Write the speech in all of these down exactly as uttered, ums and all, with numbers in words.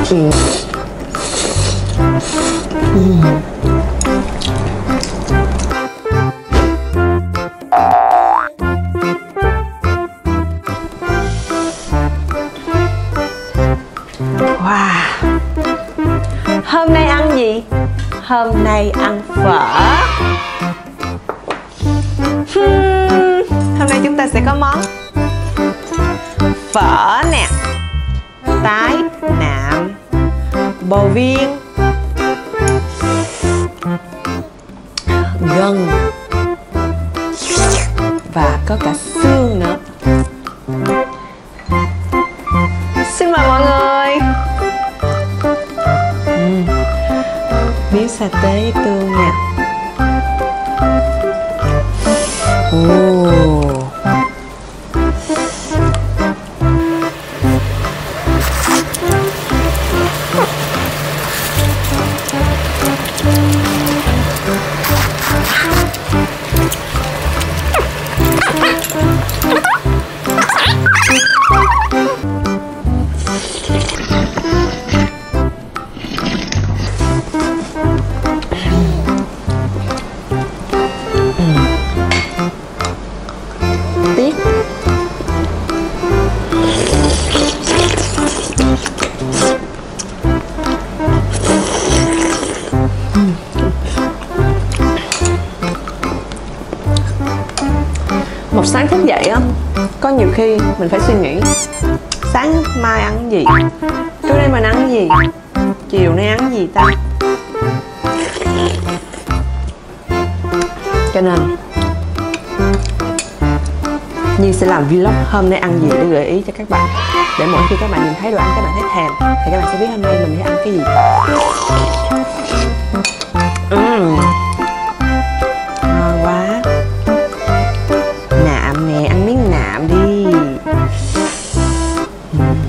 Ừ. Ừ. Wow. Hôm nay ăn gì? Hôm nay ăn phở. Hmm. Hôm nay chúng ta sẽ có món phở nè, tái nạm, bò viên, gân và có cả xương nữa. Xin mời mọi người. uhm. Miếng sa tế tương nha. oh. Một sáng thức dậy á, có nhiều khi mình phải suy nghĩ sáng mai ăn gì, trưa nay mình ăn gì, chiều nay ăn gì ta. Cho nên Nhi sẽ làm vlog hôm nay ăn gì để gợi ý cho các bạn, để mỗi khi các bạn nhìn thấy đồ ăn các bạn thấy thèm thì các bạn sẽ biết hôm nay mình sẽ ăn cái gì. uhm. Ngon quá. Nạm nè, ăn miếng nạm đi. uhm.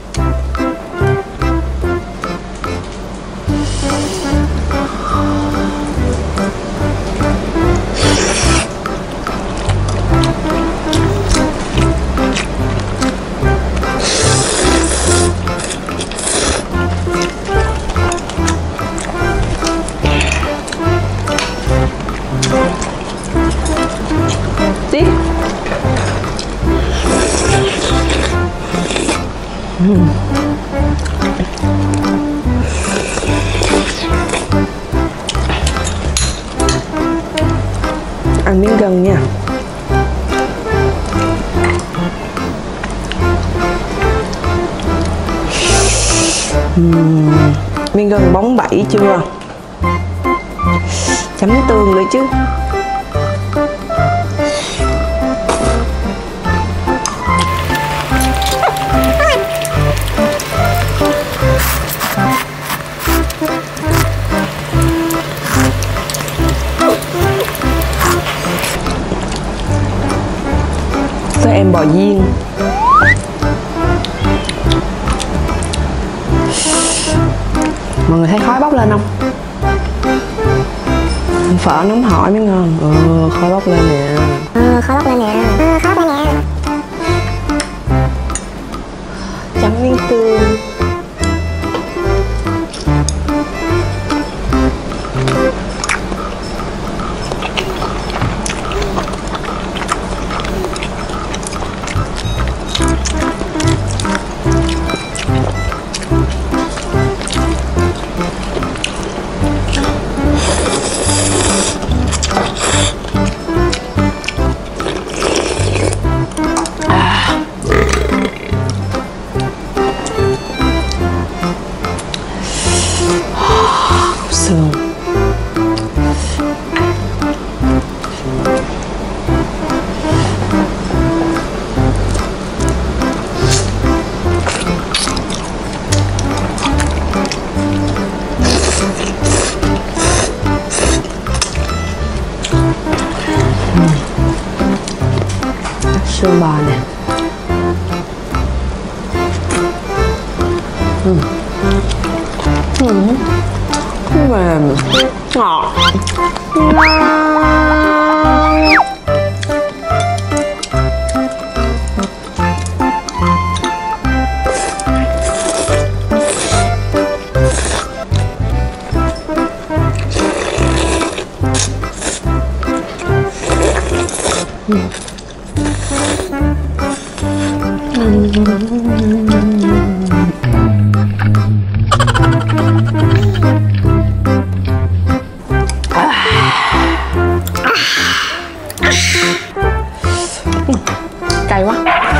Tiếp. uhm. Ăn miếng gân nha. uhm. Miếng gân bóng bẩy chưa? Chấm tương nữa chứ. Cho em bò viên. Mọi người thấy khói bốc lên không? Phở nóng hổi mới ngon. Ừ, khói bốc lên nè. Ừ, khói bốc lên nè. Ừ, khói bốc lên nè. Chấm miếng tương. Xương. Xương bò nè. uhm. uhm. Mềm, ngọt, ngon. Cay quá.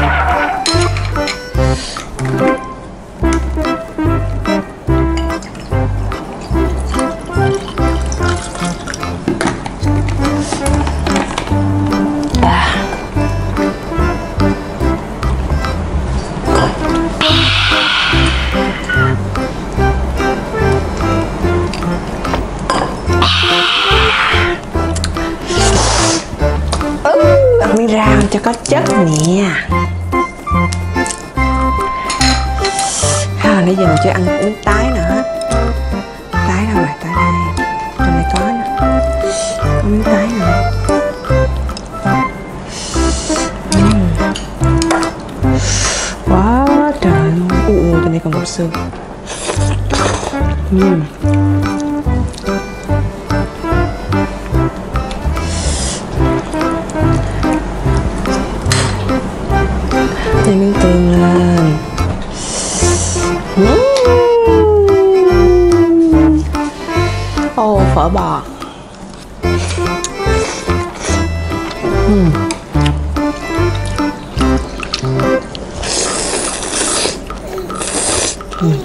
Ăn miếng rau cho có chất nè. À, nãy giờ mình chưa ăn miếng tái nữa hết. Tái đâu rồi? Tái đây. Trong này có nè. Có miếng tái nữa. uhm. Quá trời luôn. Ui ui, trên đây còn một xương. uhm. Thêm miếng tương lên. Ồ, oh, phở bò. uhm. uhm.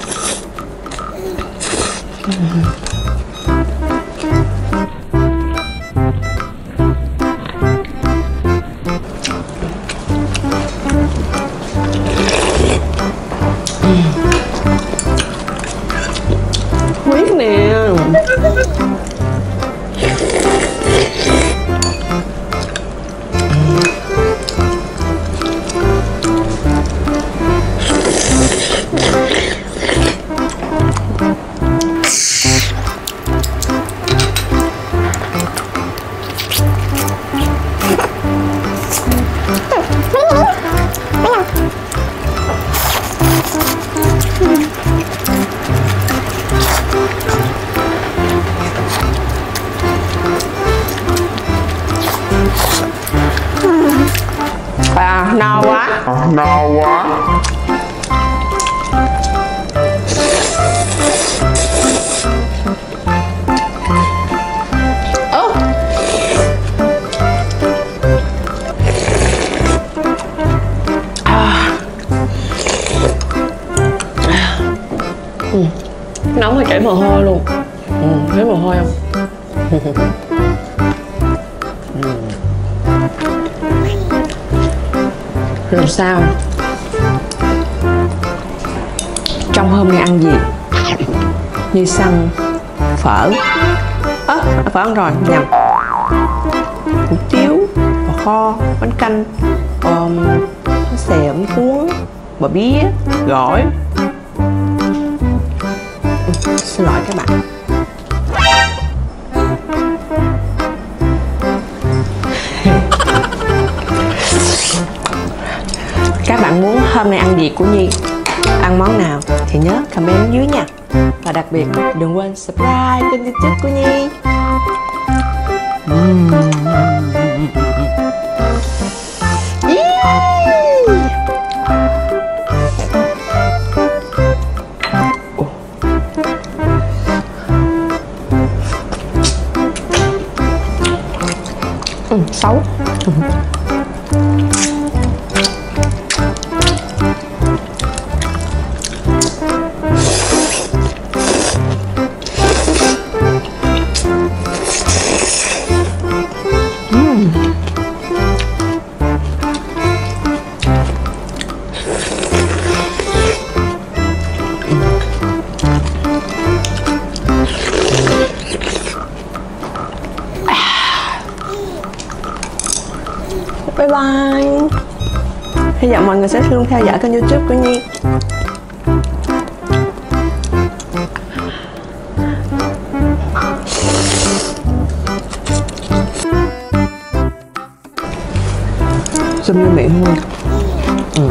uhm. Huyết nè. À, no quá. À, no quá. Ơ. À. Ừ. Nóng mà chảy mồ hôi luôn. Ừ, thấy mồ hôi không? Làm sao? Trong hôm nay ăn gì? Như xăng, phở. Ơ, à, phở ăn rồi, nhầm. Hủ tiếu, bò kho, bánh canh, um, bánh xèo, bánh cuốn, bò bía, gỏi. Ừ, xin lỗi các bạn. Các bạn muốn hôm nay ăn gì của Nhi, ăn món nào thì nhớ comment dưới nha. Và đặc biệt đừng quên subscribe kênh YouTube của Nhi. uhm. ừ, Xấu. Bye bye. Hy vọng mọi người sẽ luôn theo dõi kênh YouTube của Nhi. Zoom lên miệng luôn. Ừ.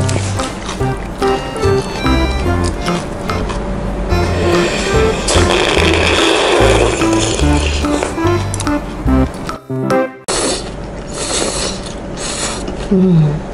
Ừm.